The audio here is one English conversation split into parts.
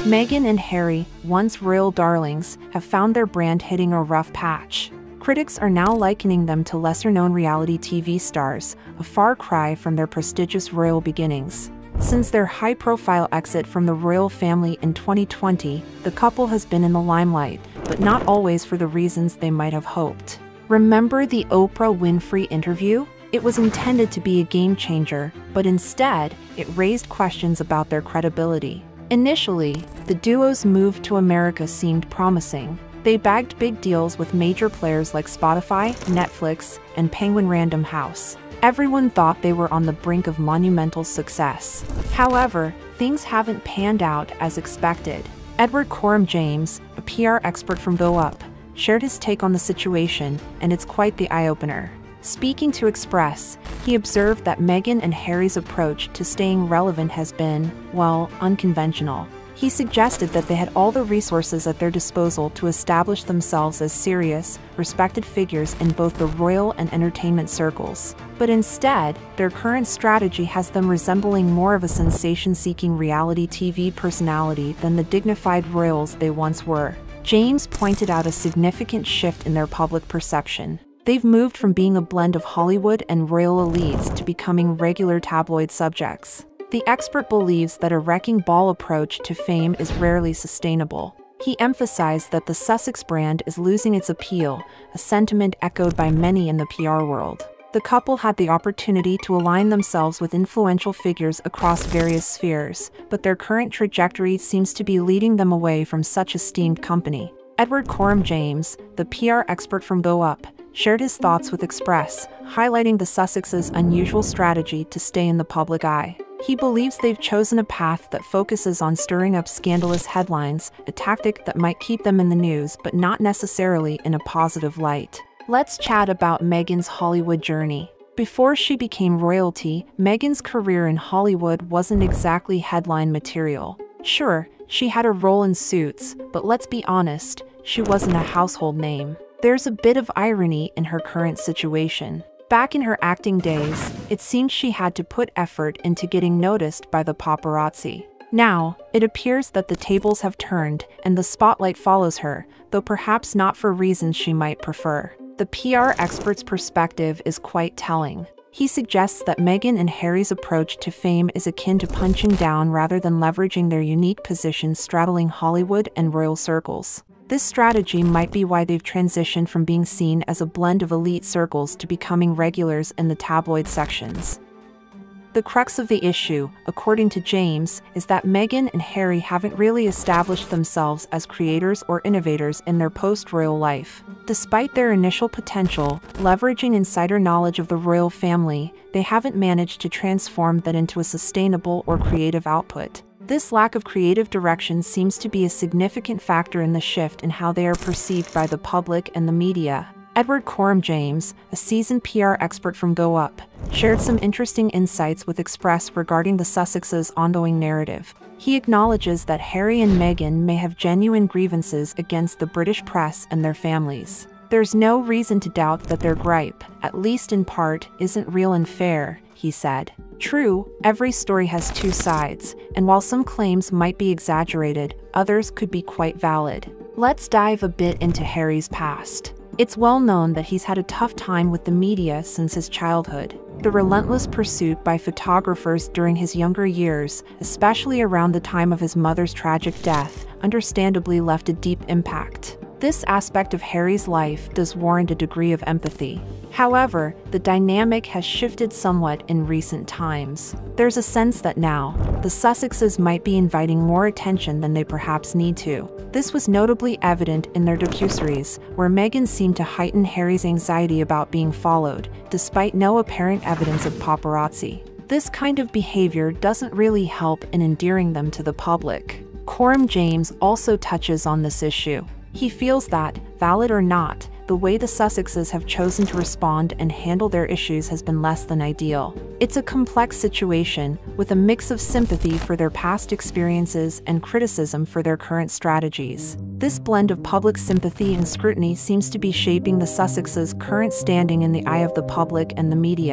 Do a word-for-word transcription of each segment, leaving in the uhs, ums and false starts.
Meghan and Harry, once royal darlings, have found their brand hitting a rough patch. Critics are now likening them to lesser-known reality T V stars, a far cry from their prestigious royal beginnings. Since their high-profile exit from the royal family in twenty twenty, the couple has been in the limelight, but not always for the reasons they might have hoped. Remember the Oprah Winfrey interview? It was intended to be a game-changer, but instead, it raised questions about their credibility. Initially, the duo's move to America seemed promising. They bagged big deals with major players like Spotify, Netflix, and Penguin Random House. Everyone thought they were on the brink of monumental success. However, things haven't panned out as expected. Edward Coram-James, a P R expert from Go Up, shared his take on the situation, and it's quite the eye-opener. Speaking to Express, he observed that Meghan and Harry's approach to staying relevant has been, well, unconventional. He suggested that they had all the resources at their disposal to establish themselves as serious, respected figures in both the royal and entertainment circles. But instead, their current strategy has them resembling more of a sensation-seeking reality T V personality than the dignified royals they once were. James pointed out a significant shift in their public perception. They've moved from being a blend of Hollywood and royal elites to becoming regular tabloid subjects. The expert believes that a wrecking ball approach to fame is rarely sustainable. He emphasized that the Sussex brand is losing its appeal, a sentiment echoed by many in the P R world. The couple had the opportunity to align themselves with influential figures across various spheres, but their current trajectory seems to be leading them away from such esteemed company. Edward Coram-James, the P R expert from Go Up, shared his thoughts with Express, highlighting the Sussexes' unusual strategy to stay in the public eye. He believes they've chosen a path that focuses on stirring up scandalous headlines, a tactic that might keep them in the news but not necessarily in a positive light. Let's chat about Meghan's Hollywood journey. Before she became royalty, Meghan's career in Hollywood wasn't exactly headline material. Sure, she had a role in Suits, but let's be honest, she wasn't a household name. There's a bit of irony in her current situation. Back in her acting days, it seemed she had to put effort into getting noticed by the paparazzi. Now, it appears that the tables have turned and the spotlight follows her, though perhaps not for reasons she might prefer. The P R expert's perspective is quite telling. He suggests that Meghan and Harry's approach to fame is akin to punching down rather than leveraging their unique positions straddling Hollywood and royal circles. This strategy might be why they've transitioned from being seen as a blend of elite circles to becoming regulars in the tabloid sections. The crux of the issue, according to James, is that Meghan and Harry haven't really established themselves as creators or innovators in their post-royal life. Despite their initial potential, leveraging insider knowledge of the royal family, they haven't managed to transform that into a sustainable or creative output. This lack of creative direction seems to be a significant factor in the shift in how they are perceived by the public and the media. Edward Coram-James, a seasoned P R expert from Go Up, shared some interesting insights with Express regarding the Sussexes' ongoing narrative. He acknowledges that Harry and Meghan may have genuine grievances against the British press and their families. There's no reason to doubt that their gripe, at least in part, isn't real and fair, he said. True, every story has two sides, and while some claims might be exaggerated, others could be quite valid. Let's dive a bit into Harry's past. It's well known that he's had a tough time with the media since his childhood. The relentless pursuit by photographers during his younger years, especially around the time of his mother's tragic death, understandably left a deep impact. This aspect of Harry's life does warrant a degree of empathy. However, the dynamic has shifted somewhat in recent times. There's a sense that now, the Sussexes might be inviting more attention than they perhaps need to. This was notably evident in their docuseries, where Meghan seemed to heighten Harry's anxiety about being followed, despite no apparent evidence of paparazzi. This kind of behavior doesn't really help in endearing them to the public. Coram-James also touches on this issue. He feels that, valid or not, the way the Sussexes have chosen to respond and handle their issues has been less than ideal. It's a complex situation, with a mix of sympathy for their past experiences and criticism for their current strategies. This blend of public sympathy and scrutiny seems to be shaping the Sussexes' current standing in the eye of the public and the media.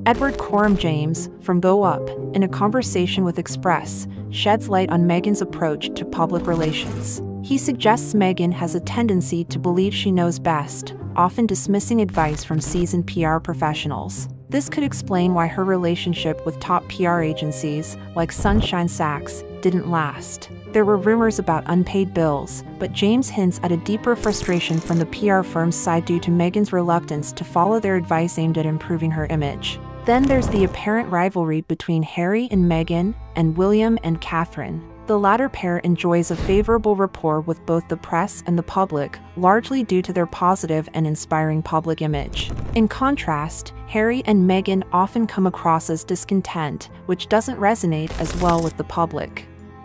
Edward Coram James, from Go Up, in a conversation with Express, sheds light on Meghan's approach to public relations. He suggests Meghan has a tendency to believe she knows best, often dismissing advice from seasoned P R professionals. This could explain why her relationship with top P R agencies, like Sunshine Sachs, didn't last. There were rumors about unpaid bills, but James hints at a deeper frustration from the P R firm's side due to Meghan's reluctance to follow their advice aimed at improving her image. Then there's the apparent rivalry between Harry and Meghan, and William and Catherine. The latter pair enjoys a favorable rapport with both the press and the public, largely due to their positive and inspiring public image. In contrast, Harry and Meghan often come across as discontent, which doesn't resonate as well with the public.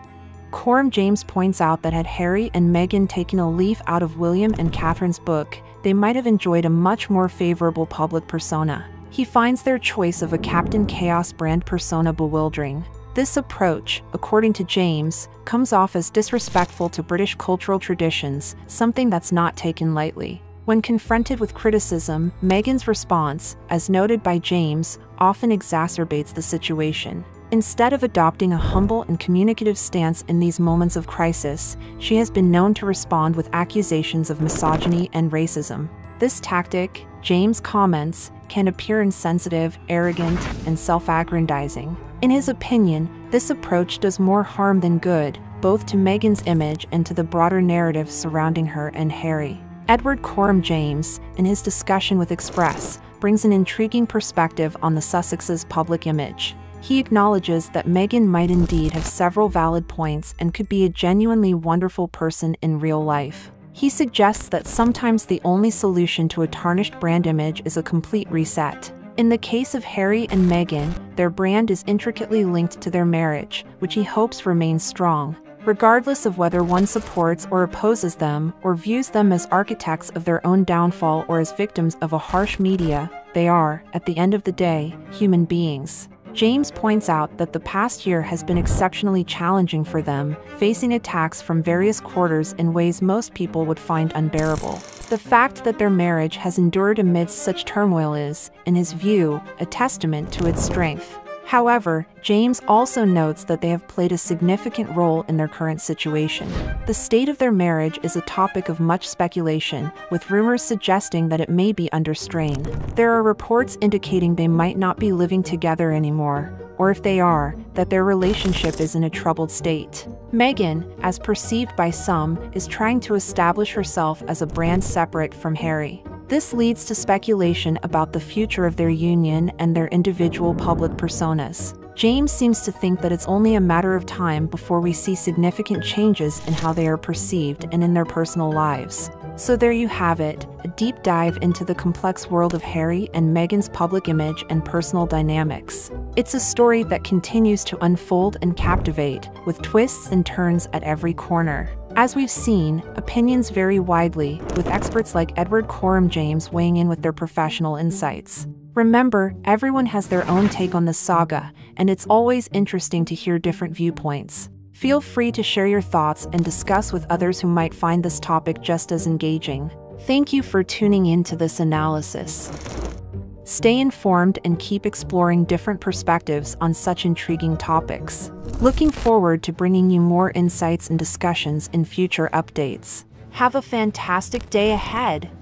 Coram James points out that had Harry and Meghan taken a leaf out of William and Catherine's book, they might have enjoyed a much more favorable public persona. He finds their choice of a Captain Chaos brand persona bewildering. This approach, according to James, comes off as disrespectful to British cultural traditions, something that's not taken lightly. When confronted with criticism, Meghan's response, as noted by James, often exacerbates the situation. Instead of adopting a humble and communicative stance in these moments of crisis, she has been known to respond with accusations of misogyny and racism. This tactic, James comments, can appear insensitive, arrogant, and self-aggrandizing. In his opinion, this approach does more harm than good, both to Meghan's image and to the broader narrative surrounding her and Harry. Edward Coram James, in his discussion with Express, brings an intriguing perspective on the Sussexes' public image. He acknowledges that Meghan might indeed have several valid points and could be a genuinely wonderful person in real life. He suggests that sometimes the only solution to a tarnished brand image is a complete reset. In the case of Harry and Meghan, their brand is intricately linked to their marriage, which he hopes remains strong. Regardless of whether one supports or opposes them, or views them as architects of their own downfall or as victims of a harsh media, they are, at the end of the day, human beings. James points out that the past year has been exceptionally challenging for them, facing attacks from various quarters in ways most people would find unbearable. The fact that their marriage has endured amidst such turmoil is, in his view, a testament to its strength. However, James also notes that they have played a significant role in their current situation. The state of their marriage is a topic of much speculation, with rumors suggesting that it may be under strain. There are reports indicating they might not be living together anymore, or if they are, that their relationship is in a troubled state. Meghan, as perceived by some, is trying to establish herself as a brand separate from Harry. This leads to speculation about the future of their union and their individual public personas. James seems to think that it's only a matter of time before we see significant changes in how they are perceived and in their personal lives. So there you have it, a deep dive into the complex world of Harry and Meghan's public image and personal dynamics. It's a story that continues to unfold and captivate, with twists and turns at every corner. As we've seen, opinions vary widely, with experts like Edward Coram James weighing in with their professional insights. Remember, everyone has their own take on this saga, and it's always interesting to hear different viewpoints. Feel free to share your thoughts and discuss with others who might find this topic just as engaging. Thank you for tuning in to this analysis. Stay informed and keep exploring different perspectives on such intriguing topics. Looking forward to bringing you more insights and discussions in future updates. Have a fantastic day ahead!